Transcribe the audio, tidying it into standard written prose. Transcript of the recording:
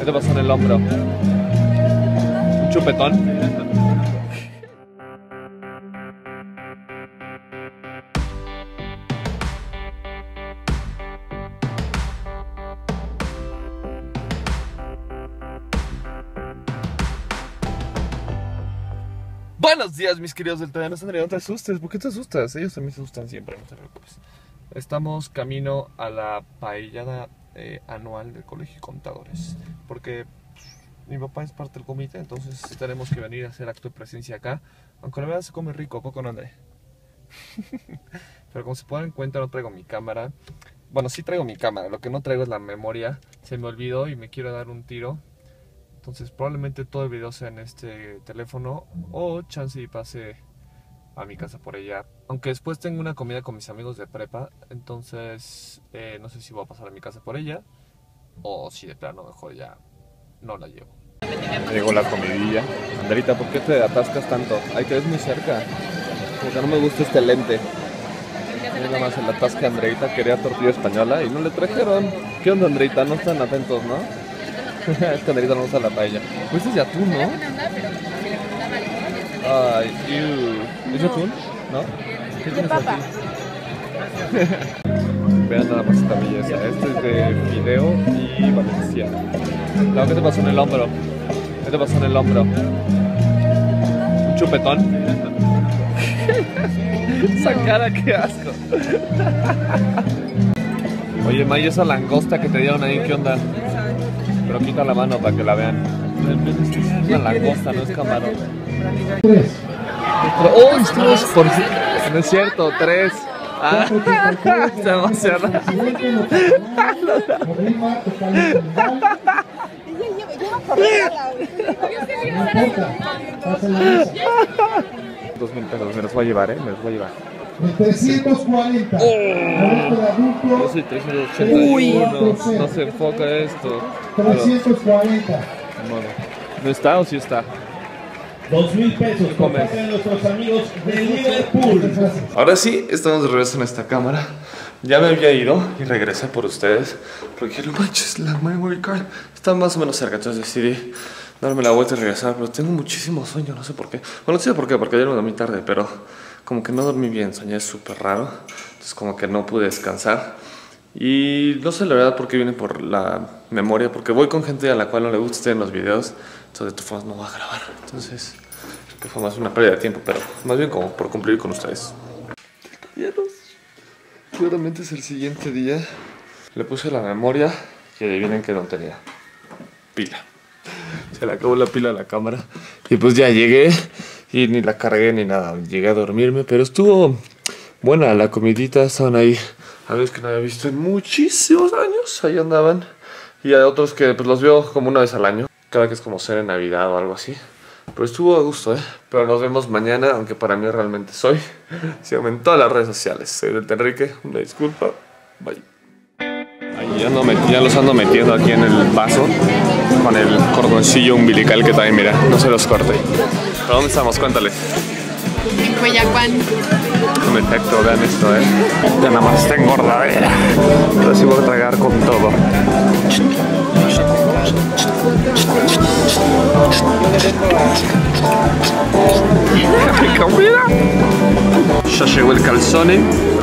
¿Qué te pasó en el hombro? ¿Un chupetón? Buenos días, mis queridos del Todavía no Sandría, no te asustes. ¿Por qué te asustas? Ellos también se asustan siempre, no te preocupes. Estamos camino a la paellada anual del Colegio de Contadores, porque mi papá es parte del comité, entonces tenemos que venir a hacer acto de presencia acá. Aunque la verdad se come rico, ¿a poco no, André? Pero como se pueden dar cuenta, no traigo mi cámara. Bueno, sí traigo mi cámara, lo que no traigo es la memoria. Se me olvidó y me quiero dar un tiro. Entonces probablemente todo el video sea en este teléfono o chance y pase a mi casa por ella. Aunque después tengo una comida con mis amigos de prepa, entonces no sé si voy a pasar a mi casa por ella o si de plano mejor ya no la llevo. Llegó la comidilla. Andrita, ¿por qué te atascas tanto? Ay, te ves muy cerca. Como que no me gusta este lente. Nada más en la atasca Andreita quería tortilla española y no le trajeron. ¿Qué onda, Andreita? No están atentos, ¿no? Es que Andreita no usa la paella. Pues es de atún, ¿no? Ay, ¿es de atún? ¿No? ¿Qué de papa. Vean nada más esta belleza. Este es de fideo y valenciano. No, ¿qué te pasó en el hombro? ¿Qué te pasó en el hombro? ¿Un chupetón? Esa cara, qué asco. Oye, May, esa langosta que te dieron ahí, ¿qué onda? Pero quita la mano para que la vean. Es una langosta, no es camarón. 3. ¡Oh, estamos por... No es cierto, 3. Ah, se emociona. $2,000, me los voy a llevar, me los voy a llevar. 340. Yo soy 381. No se enfoca esto. 340. ¿No está o sí está? $2,000 por parte de nuestros amigos de Liverpool. Ahora sí, estamos de regreso en esta cámara. Ya me había ido y regresé por ustedes porque no manches, la memory card está más o menos cerca. Entonces decidí darme la vuelta y regresar, pero tengo muchísimo sueño, no sé por qué. Bueno, no sé por qué, porque ayer me dormí tarde, pero como que no dormí bien, soñé súper raro. Entonces como que no pude descansar. Y no sé la verdad por qué viene por la memoria, porque voy con gente a la cual no le gusta estar en los videos. Entonces de todas formas no voy a grabar. Entonces que fue más una pérdida de tiempo, pero más bien como por cumplir con ustedes. Seguramente es el siguiente día. Le puse la memoria y adivinen que no tenía pila. Se le acabó la pila a la cámara. Y pues ya llegué y ni la cargué ni nada. Llegué a dormirme, pero estuvo buena la comidita. Estaban ahí amigos que no había visto en muchísimos años. Ahí andaban. Y hay otros que pues los veo como una vez al año. Cada que es como cena en Navidad o algo así. Pero estuvo a gusto, Pero nos vemos mañana, aunque para mí realmente soy. Síganme en todas las redes sociales. Soy del Enrique, una disculpa. Bye. Ahí ya los ando metiendo aquí en el vaso con el cordoncillo umbilical que también, mira, no se los corte. ¿Pero dónde estamos? Cuéntale. En Coyacuán. En efecto, vean esto, Ya nada más está engordadera. Pero sí voy a tragar con todo. ¿Mi comida? Ya llegó el calzone.